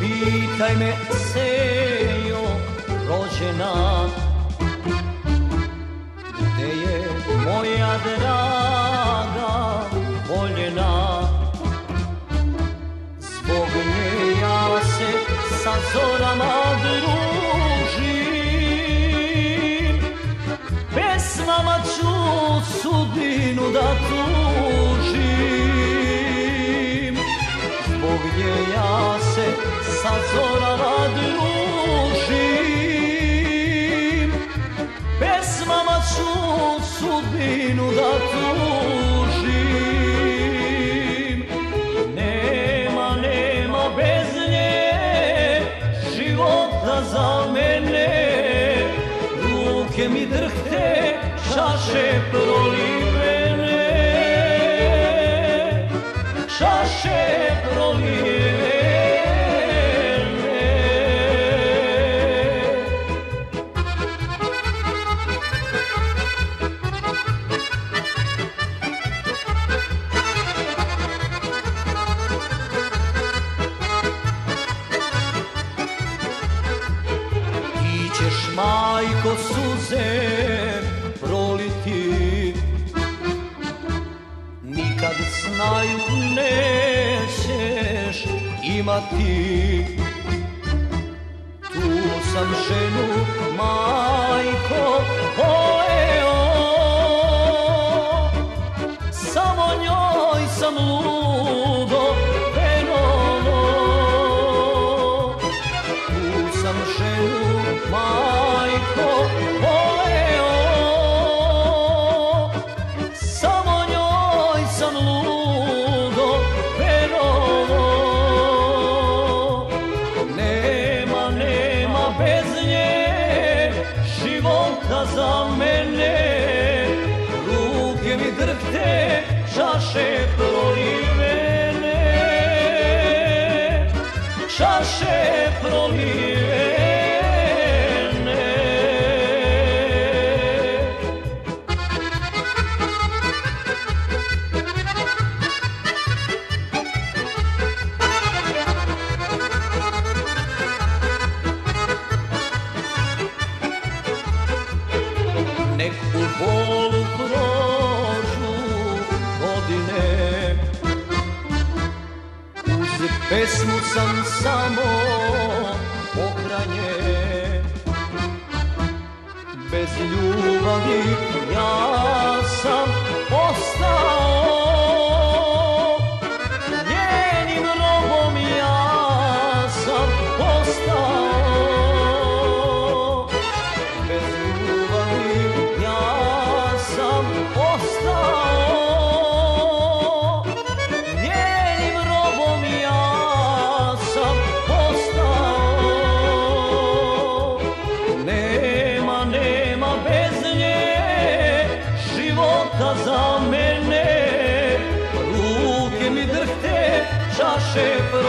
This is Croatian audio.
Pitaj me, Cejo, rođena, gde je moja draga voljena. Zbog nje ja se sa zorama družim, pesmama ću sudbinu da tužim. Zbog nje ja se sa zorama družim, pesmama ću sudbinu da tužim. Nema bez nje života za mene, ruke mi drhte, čaše prolivene, čaše prolivene. Ti ćeš, majko, suze proliti, nikad snaju nećeš imati. Tu sam ženu, majko, voleo, samo njoj sam ludo penuo. Tu sam ženu, majko, voleo, samo njoj sam ludo penuo. Nema bez nje života za mene, ruke mi drhte, čaše prolivene, čaše prolivene. Nek u bolu prođu godine, uz pesmu sam samo pokraj nje. Bez ljubavi ja sam ostao, njenim robom ja sam postao. Bez ljubavi ja sam ostao, njenim robom ja sam postao. Nema bez nje života za mene, ruke mi drhte, čaše